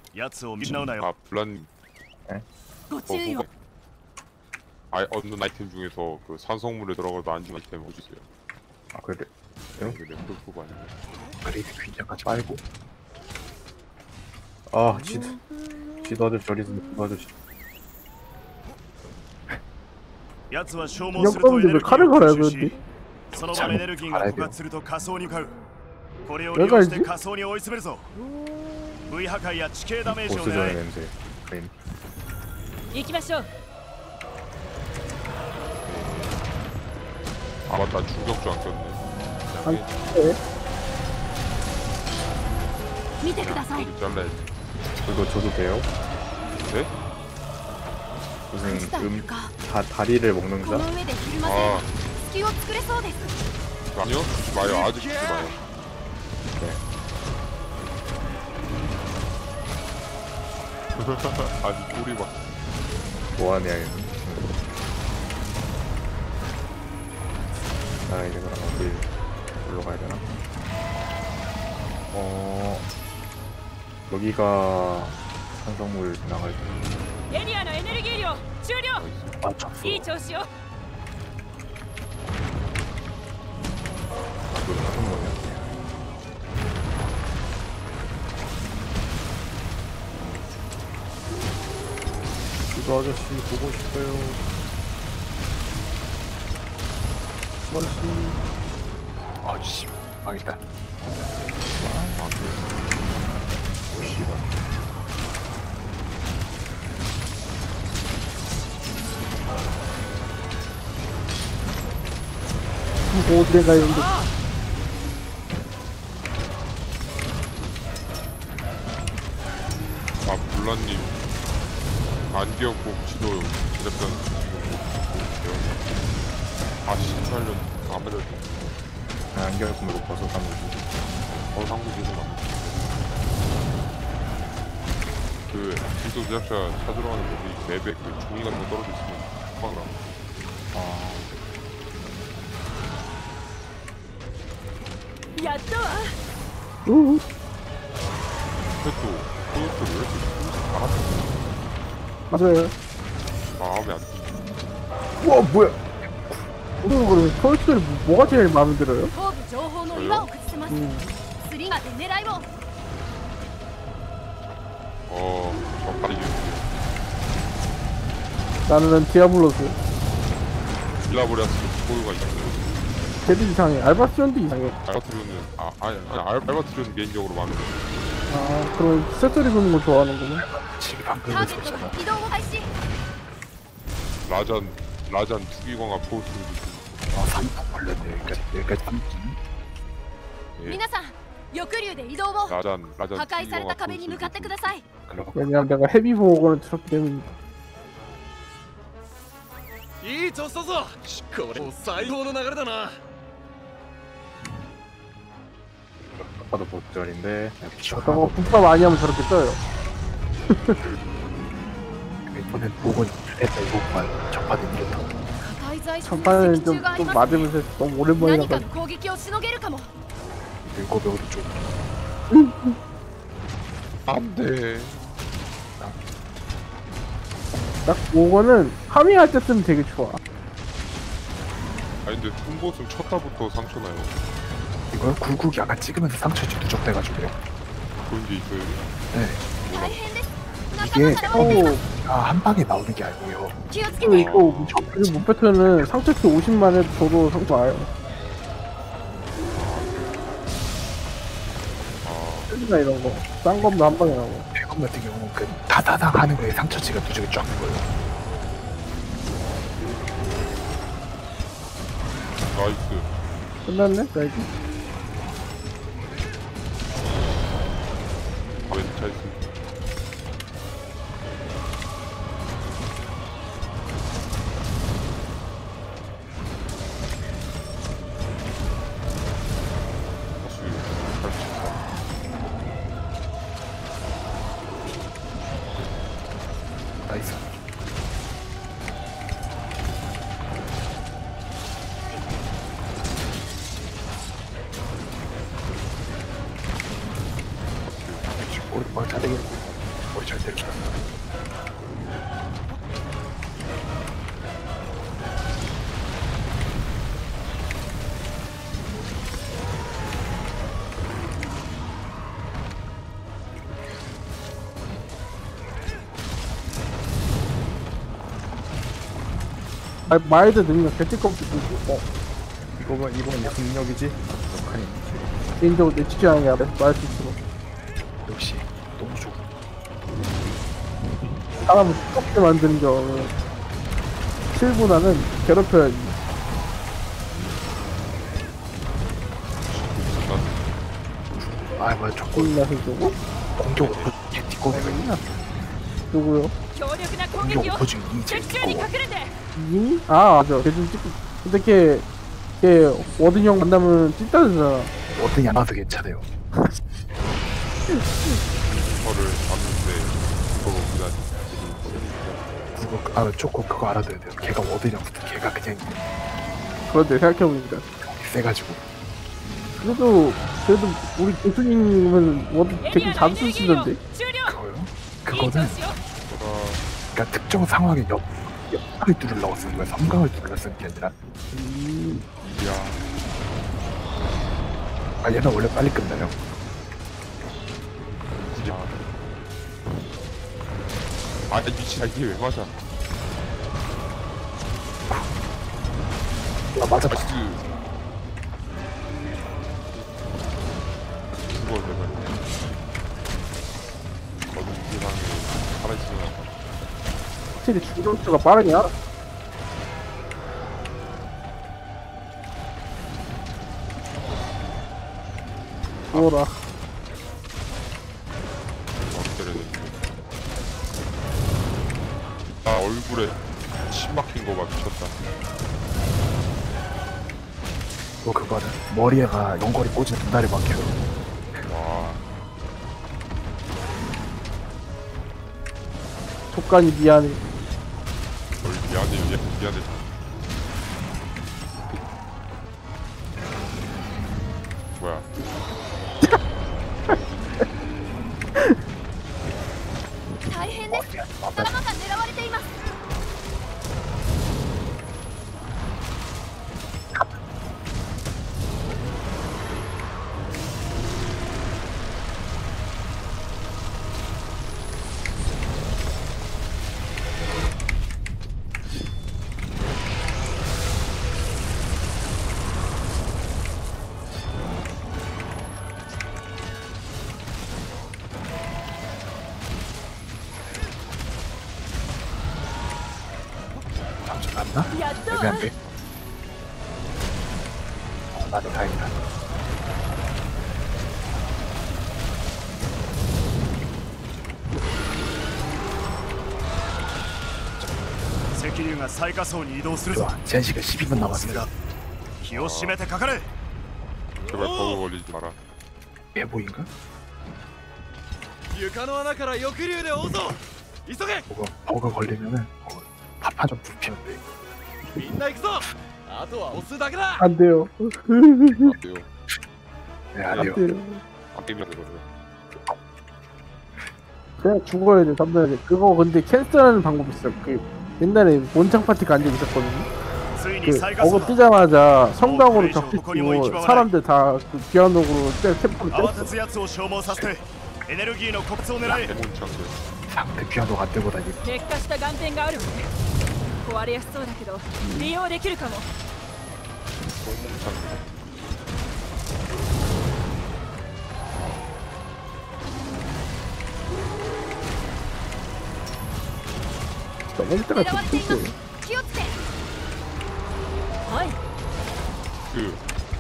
아 블란. 네? 얻는 아이템 중에서 그 산성물에 들어가도 안 좋은 아이템 해주세요. 아 그래? 네, 풀포가 아니고. 그레이드 퀸장까지 빨고. 아 지도 아저씨 저리 있어. 지도 아저씨. 기념감인데 왜 칼을 갈아요 그런데? 왜 갈지? 보스전의 냄새. 크림. 行きましょう 아 맞다, 충격주 안 꼈네. 아니, 네. 見てください 여기 잘라야지. 그거 줘도 돼요? 네? 무슨 다리를 먹는 この 자? 上でひるませれば隙を作れそうです 아니요? 죽지 마요. 아직 죽지 마요. 아직 꼬리 막. 뭐하냐 이거. 자 이제 그럼 어디 올라가야 되나? 여기가 산성물 나갈 때. エリアのエネルギー量終了 맞췄어. いい調子よ 이거 산성물이야? 지도 아저씨 보고 싶어요. 아씨 망했다. 이거 어디 가요 근데? 아 블란님 안기억 꼭 지도 제작전 다시 신청하려면 안 맞아도 돼. 안경을 못 벗어 가면 상부 계속 안 맞아. 그 지도 제작자 찾으러 가는 거기 맵에 그 종이 같은 거 떨어져 있으면 확 나. やったわ 우우. 그래도 토요토를 왜 이렇게 잘하는 맞아요. 마음에 안 들. 우와 뭐야? 그러면 펄스를 뭐가 제일 마음에 들어요? 頭部情報の岩を崩せますスリンガーで狙いを 저까지 나는 디아블로스. 빌라보리아스 포유가 있어요. 걔도 이상해. 알바스온도 이상해. 알바트리오는 알바트리오는 개인적으로 마음에 들어요. 아 그럼 세트리 보는 거 좋아하는구나. 지금 タ 방금 ーゲットが移動を開始 라잔 투기광합 포스를 주고. 3분 걸렸네. 여기까지 3분. 예. 皆さん翼竜で移動を 라잔 破壊された 투기광합 壁に向かってください 왜냐면 내가 헤비 보호건을 들었기 때문에. いい調子だぞこれもう最高の流れだな 아까도 보스전인데. 저거 국밥 많이 하면 저렇게 떠요. 이번엔 보고 했다 이거만 전파된 이랬다. 破壊材質に 전판에는 石 좀, 柱があり 좀 ますね 맞으면서 해서 너무 오랜만에 何か 나가지고 の攻撃をしのげるかも 일곱에 오른쪽. 안돼. 딱 그거는 파밍할 때 쓰면 되게 좋아. 아니 근데 흠보스 쳤다부터 상처나요. 이걸 굴국이 아까 찍으면서 상처에 누적돼가지고요. 그런 게 있어요. 네. 大変です仲間 이게 から割れてきます 한 방에 나오는 게 아니고요. 気をつけ 또 て 이거 이거 못 뱉으면 상처치 50만 해도 저도 상처 와요. 나 이런 거. 싼 겁도 한 방에 나고. 백검 같은 경우는 그 다다당 하는 거에 상처치가 누적이 쫙 보여요. 나이스. 끝났네? 나 이제. 왼차이스. 나이스. 오른발 잘되겠고 머리 잘 때려. 마일드 능력 개띠껍게 쓰고 이번 무슨 능력이지? 역하니. 개인적으로 내 취향이 야 마일드 쓰고 역시 너무 좋고. 사람을 썩게 만드는 겨 7분하는 괴롭혀야지. 아 뭐야 저거 꼴나 해주고 공격 개띠꺼내가 있냐? 누구요? 強力な攻 공격 撃を 오퍼중 敵中に隠れて 이? 아 맞아 걔좀 찍고 근데 걔 워든 형 만나면 찐따잖아. 어떤이 안 와서 괜찮아요. 저를 봤는데 그거 그냥 그거 아 초코 그거 알아둬야 돼요. 걔가 워든이랑 붙은 걔가 그냥 그런데 생각해보니까 세가지고 그래도 우리 교수님은 워든 エリ 되게 アのエ 자주 ネルギーを 쓰시던데. 終了 그거요? いい調 그거는 子よ 그러니까 특정 상황에 옆을 뚫으려고 쓰는 거야. 섬광을 뚫으려 쓰는 게 아니라. 야 아 얘는 원래 빨리 끝나요. 진짜 아 미친 이게 왜 맞아 아 맞아 그 맞아. 죽어 제발 거듭 세상에 살아있으면 확실히 중점수가 빠르냐? 뭐라 어때야 되는데 나 얼굴에 침 막힌 거 봐 미쳤다 또 그거는 머리에가 연골이 꽂은 분다리 막혀. 와 촉간이 미안해. 널 미안해 미안해 뭐야 大変ですドラマが狙われています 잠시 맞나? やっと 애매한데. 나는 다행이다. 石竜が最下層に移動するぞ 좋아. 제한시간 12분 남았습니다. 気を締めてかかれ 제발 버그 걸리지 마라 예보인가? 床の穴から翼竜で追うぞ急げ 버거 걸리면은 파파전 불피면 돼. みんな行くぞあとは押すだけだ 안 돼요. 안 돼요 네, 안 아니요. 돼요. 아끼면 되거든요 그냥 죽어야 돼, 담배야 돼. 그거 근데 캔슬하는 방법이 있어. 그 옛날에 원창 파티가 안 되고 있었거든요. ついに 그 最下層 어거 だ 뜨자마자 성당으로 적시키고 사람들 다그 비아노으로 템포를 慌 뗐어. てず奴を消耗させてエネルギーの骨を狙え 대문창들 상대 피아노가 안 되고 다니. 劣化した眼点があるわね壊れやすそうだけど利用できるかも 똥몽창들 너무 때가 狙われていま 좋지. す気をつけはい 그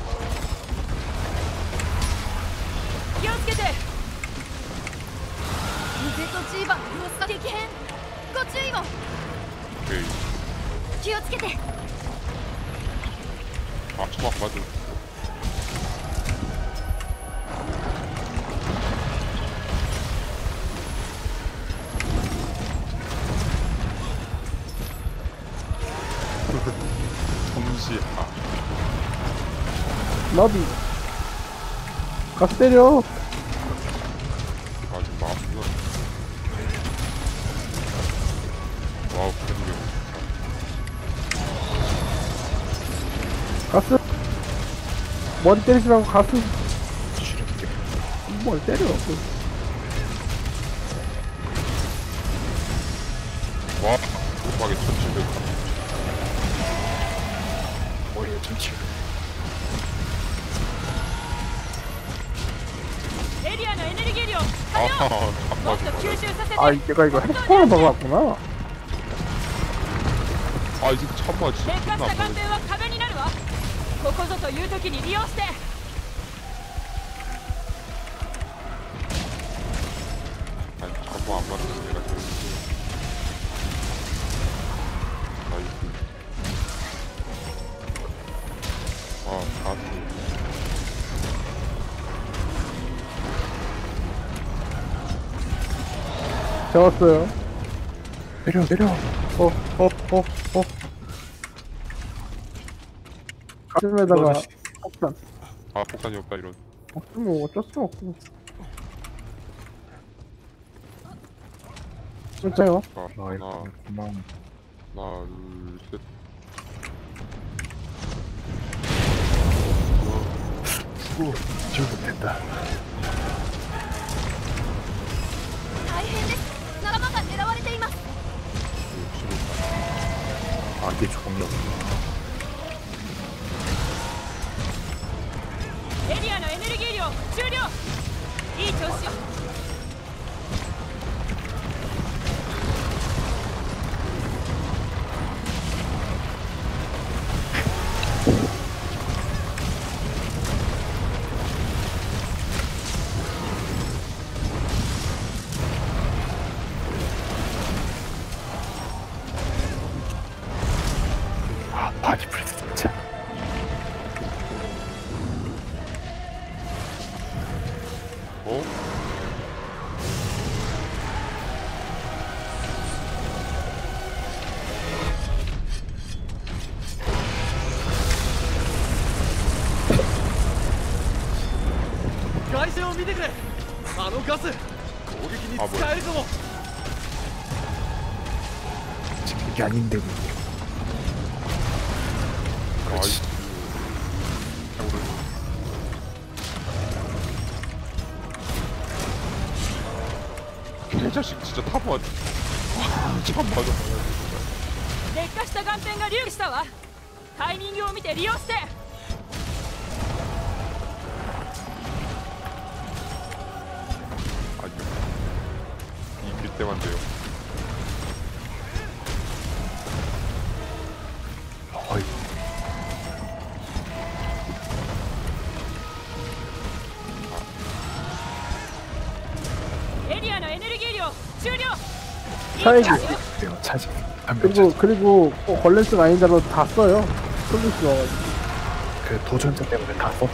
気をつけて風とジーバの様子が激変ご注意を 그 気をつけて 아 초막 맞은 정시하 나비. 가서 때려. 아 지금 마음 머리 때리시라고 가슴 줄여줄게. 뭘 때려. 와 곱하기 1700. 머리에 전치. エリアのエネルギー量完 아하 了もっ 잠깐만. と吸収させて 아 내가 이거 헤드폰을 박았구나. 아 이제 참마 劣 진짜 化した 나쁘네. 艦艇は壁になるわここぞという時に利用して 아니 참마 안 맞으면 내가 제일 나이스. 아 4수. 재웠어요. 내려 내려. 가슴에다가 이거는 폭탄. 아 폭탄이 없다 이런. 없으면 어쩔 수 없고. 진짜요? 자, 아이고 하나 고마워. 하나 둘셋. 죽어. 죽으면 된다. 大変です仲間が狙われています 아 이게 조공이 없구나. エリアのエネルギー量終了いい調子よ 아 바디 프레스 진짜. 어? 아, 外線を見てくれあのガス攻撃に使えるかも 지금 이게 아닌데. 나이스. 개자식 진짜 타보 참 맞아. 劣化した艦艇が流したわタイミングを見て利用して 아니요. 이길 때만 돼요. 어이. エリアのエネルギー量終了 차이기. 그래요 차지. 그리고 걸렌스가 아니더라도 다 써요. 솔루스 와가지고. 그 도전자 때문에 다 썼어요.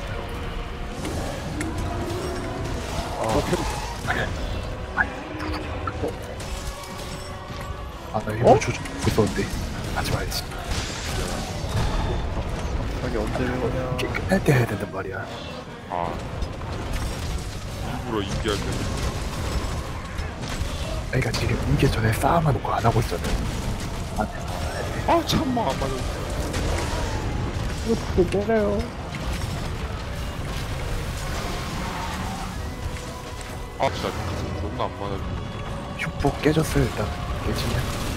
아나 이거 조준하고 있었는데 하지 말지. 자기 언제 배우냐. 이게 끝날 때 해야 된단 말이야. 아 일부러 인기할 때. 그러니까 지금 이게 전에 쌓아놓고 안 하고 있었네. 아 참마 안 맞아. 이거 때려요. 아 진짜 가슴 존나 안 맞아. 흉폭 깨졌어요 일단. 깨지면.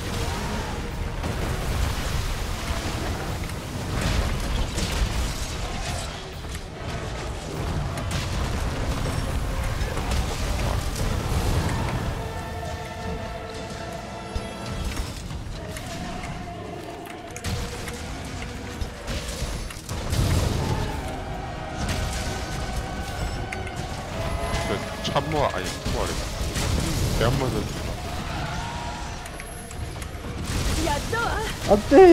참마 아니 참마래. 배 안 맞아. やったわ 안돼.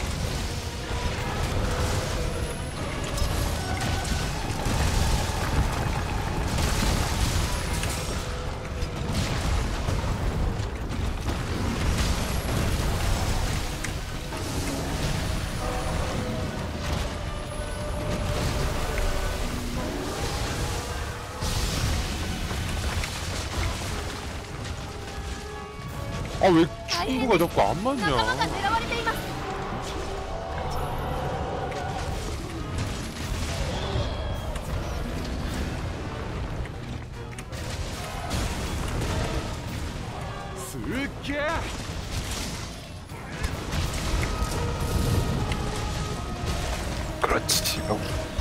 아 왜 충구가 자꾸 안 仲間が 맞냐? 狙われています 아 すっげえ 그렇지 지금.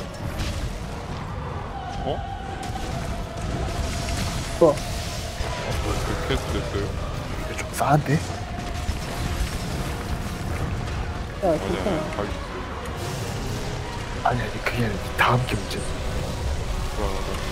뭐 그 캐스트 됐어요. 이거 좀 싸한데? 야 아니 괜찮아. 아니 다 있어요. 아니 그게 아니라 다음 게 문제. 불안하다.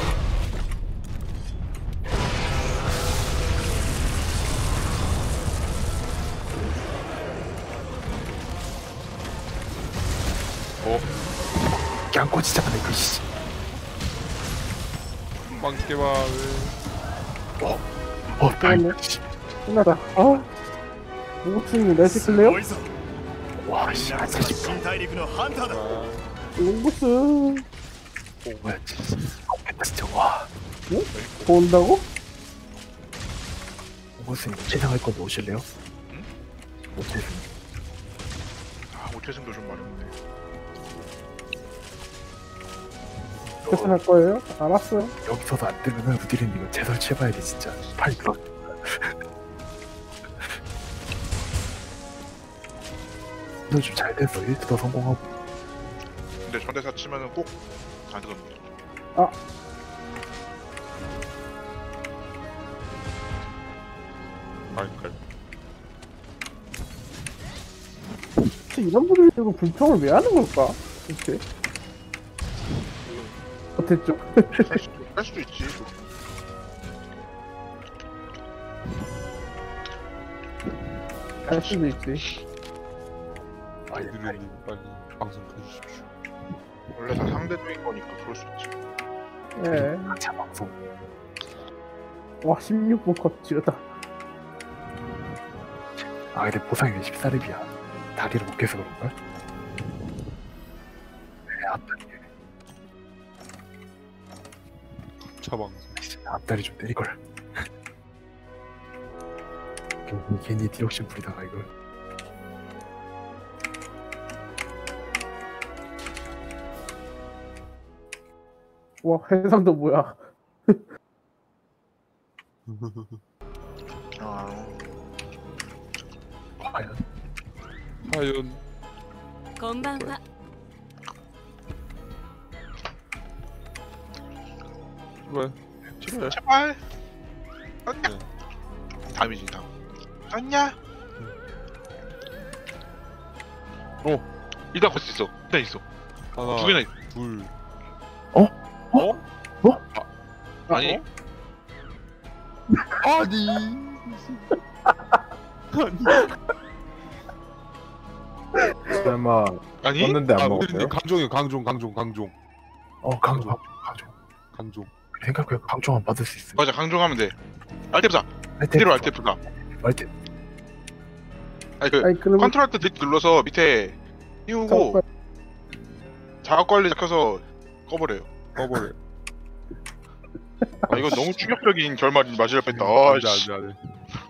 그냥 꽂히잖아 이거 씨. 빵깨봐 왜? 그러네. 다행이다 씨. 끝나다. 아 롱구스님 레시 클레어? ごいぞ 와씨 みんなこそ 안쓰지 新大陸のハンターだ 롱구스 뭐야 진짜. 진짜 와. 더 온다고? 무슨 최상할 건데 오실래요? 응? 오세요. 아, 오태승도 좀 마른데. 계산할 거예요? 알았어요. 여기서도 안 되면은 우디린 이거 재설치해봐야 돼 진짜. 팔 들어. 너 좀 잘 됐어. 1트 더 성공하고. 근데 전대사 치면은 꼭 안 되던데. 아이칼. 대체 이런 분들이 지금 불평을 왜 하는 걸까? 대체 어땠죠? 할 수도 있지. 할 수도 있지. 아니 드리님 빨리 방송 켜주십시오. 원래 다 상대적인 거니까 그럴 수 있지. 예. 자 방송. 와 16분 컷 지렸다. 아 근데 보상이 왜 14렙이야? 다리를 못 깨서 그런가? 네, 차 방송. 앞다리 좀 때리걸. 괜히 디옥신 부리다가 이걸. 와 해상도 뭐야? 아, 과연 과연 こんばんは 왜? 제발. 제발. 아냐. 네. 다음이지 다음. 아냐. 일단 걸수 있어. 일단 있어. 하나, 두 개나 있어. 둘. 아니. 아니. 설마 아니. 떴는데 안 아, 먹었어요? 우리님 강종이요. 강종. 강종. 생각해 강종만 받을 수 있어. 맞아. 강종하면 돼. 알테프사. 그대로 알테프사. 알테. 아니 그 아니 그러면 컨트롤 때 눌러서 밑에 띄우고 작업 관리 켜서 꺼버려요. 꺼버려. 아 이거 너무 충격적인 결말이 맞을 뻔했다. 안돼 아씨. 안돼 안돼.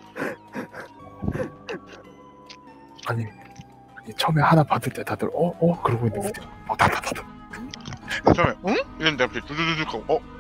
아니 처음에 하나 받을 때 다들 그러고 있는데 다다 나 처음에 응? 이랬는데 갑자기 두두두둑 하고